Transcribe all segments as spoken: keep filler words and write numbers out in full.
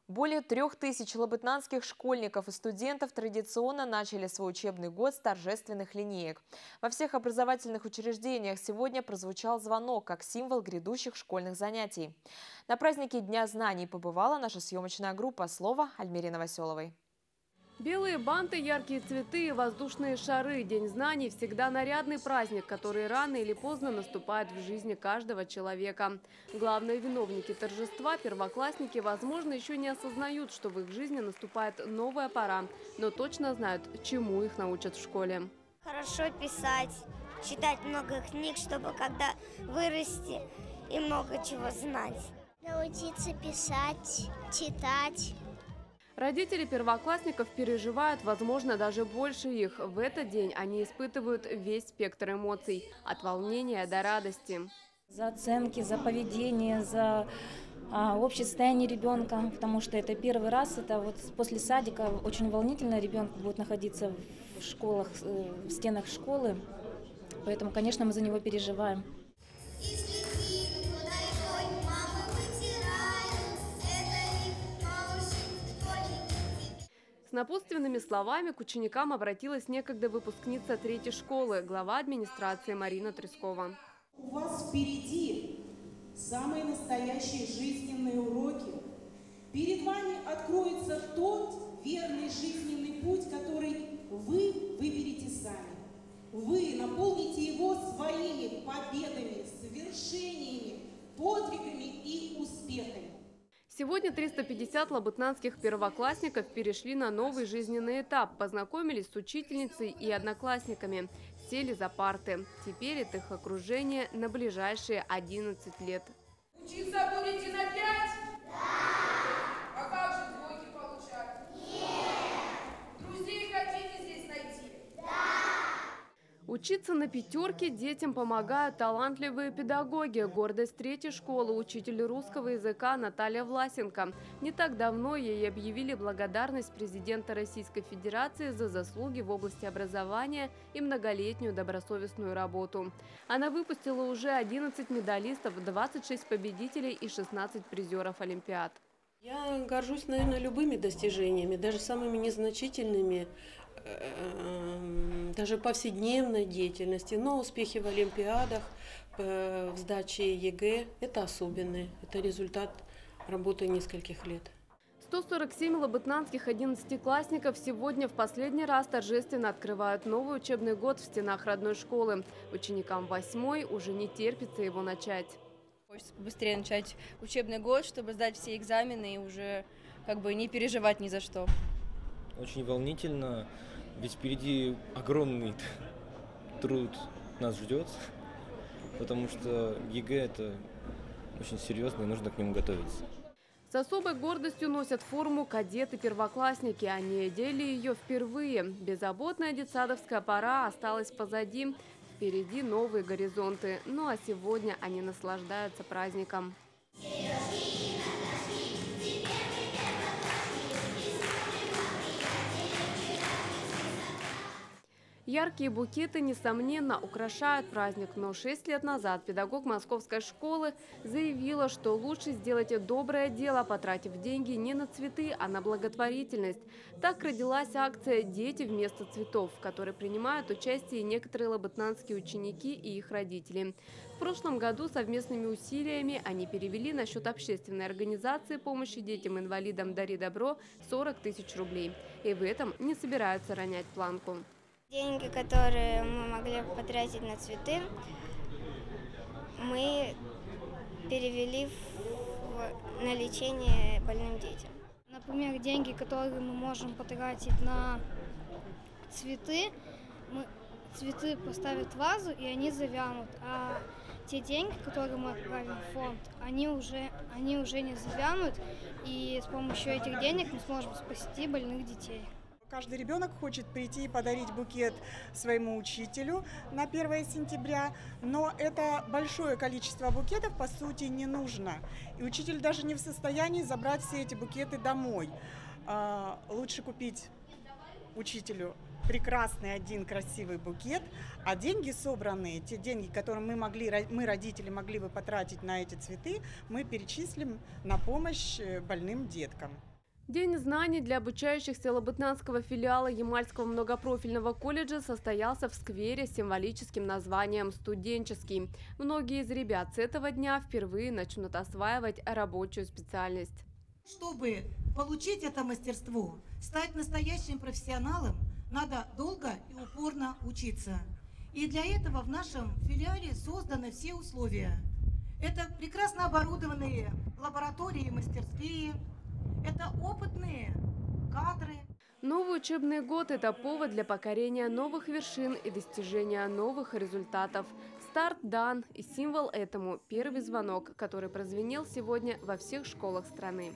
Более трех тысяч лабытнанских школьников и студентов традиционно начали свой учебный год с торжественных линеек. Во всех образовательных учреждениях сегодня прозвучал звонок как символ грядущих школьных занятий. На празднике Дня знаний побывала наша съемочная группа. Слово Альмире Новоселовой. Белые банты, яркие цветы и воздушные шары. День знаний – всегда нарядный праздник, который рано или поздно наступает в жизни каждого человека. Главные виновники торжества – первоклассники, возможно, еще не осознают, что в их жизни наступает новая пора, но точно знают, чему их научат в школе. Хорошо писать, читать много книг, чтобы когда вырасти и много чего знать. Научиться писать, читать. Родители первоклассников переживают, возможно, даже больше их. В этот день они испытывают весь спектр эмоций – от волнения до радости. За оценки, за поведение, за а, общее состояние ребенка, потому что это первый раз, это вот после садика очень волнительно ребенку будет находиться в школах, в стенах школы, поэтому, конечно, мы за него переживаем. С напутственными словами к ученикам обратилась некогда выпускница третьей школы, глава администрации Марина Трескова. У вас впереди самые настоящие жизненные уроки. Перед вами откроется тот верный жизненный путь, который вы выберете сами. Вы наполните его своими победами, свершениями, подвигами и успехами. Сегодня триста пятьдесят лабытнанских первоклассников перешли на новый жизненный этап, познакомились с учительницей и одноклассниками, сели за парты. Теперь это их окружение на ближайшие одиннадцать лет. Учиться будете на пять? Да! А как же двойки получать? Нет! Друзей хотите здесь найти? Да! Учиться на пятерке детям помогают талантливые педагоги. Гордость третьей школы – учитель русского языка Наталья Власенко. Не так давно ей объявили благодарность президента Российской Федерации за заслуги в области образования и многолетнюю добросовестную работу. Она выпустила уже одиннадцать медалистов, двадцать шесть победителей и шестнадцать призеров Олимпиад. Я горжусь, наверное, любыми достижениями, даже самыми незначительными, даже повседневной деятельности. Но успехи в олимпиадах, в сдаче ЕГЭ – это особенные, это результат работы нескольких лет. сто сорок семь лабытнанских одиннадцатиклассников сегодня в последний раз торжественно открывают новый учебный год в стенах родной школы. Ученикам восьмой уже не терпится его начать. Хочется побыстрее начать учебный год, чтобы сдать все экзамены и уже как бы не переживать ни за что. Очень волнительно, ведь впереди огромный труд нас ждет, потому что ЕГЭ – это очень серьезно и нужно к нему готовиться. С особой гордостью носят форму кадеты-первоклассники. Они одели ее впервые. Беззаботная детсадовская пора осталась позади. Впереди новые горизонты. Ну а сегодня они наслаждаются праздником. Яркие букеты, несомненно, украшают праздник, но шесть лет назад педагог московской школы заявила, что лучше сделать доброе дело, потратив деньги не на цветы, а на благотворительность. Так родилась акция «Дети вместо цветов», в которой принимают участие некоторые лабытнанские ученики и их родители. В прошлом году совместными усилиями они перевели на счет общественной организации помощи детям-инвалидам «Дари добро» сорок тысяч рублей. И в этом не собираются ронять планку. Деньги, которые мы могли потратить на цветы, мы перевели в, на лечение больным детям. Например, деньги, которые мы можем потратить на цветы, мы цветы поставят в вазу и они завянут, а те деньги, которые мы отправим в фонд, они уже, они уже не завянут, и с помощью этих денег мы сможем спасти больных детей. Каждый ребенок хочет прийти и подарить букет своему учителю на первое сентября, но это большое количество букетов по сути не нужно. И учитель даже не в состоянии забрать все эти букеты домой. Лучше купить учителю прекрасный один красивый букет, а деньги собранные, те деньги, которые мы, могли, мы родители, могли бы потратить на эти цветы, мы перечислим на помощь больным деткам. День знаний для обучающихся Лабытнанского филиала Ямальского многопрофильного колледжа состоялся в сквере с символическим названием «Студенческий». Многие из ребят с этого дня впервые начнут осваивать рабочую специальность. Чтобы получить это мастерство, стать настоящим профессионалом, надо долго и упорно учиться. И для этого в нашем филиале созданы все условия. Это прекрасно оборудованные лаборатории и мастерские, это опытные кадры. Новый учебный год – это повод для покорения новых вершин и достижения новых результатов. Старт дан, и символ этому – первый звонок, который прозвенел сегодня во всех школах страны.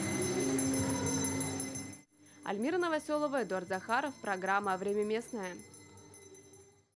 Альмира Новоселова, Эдуард Захаров. Программа «Время местное».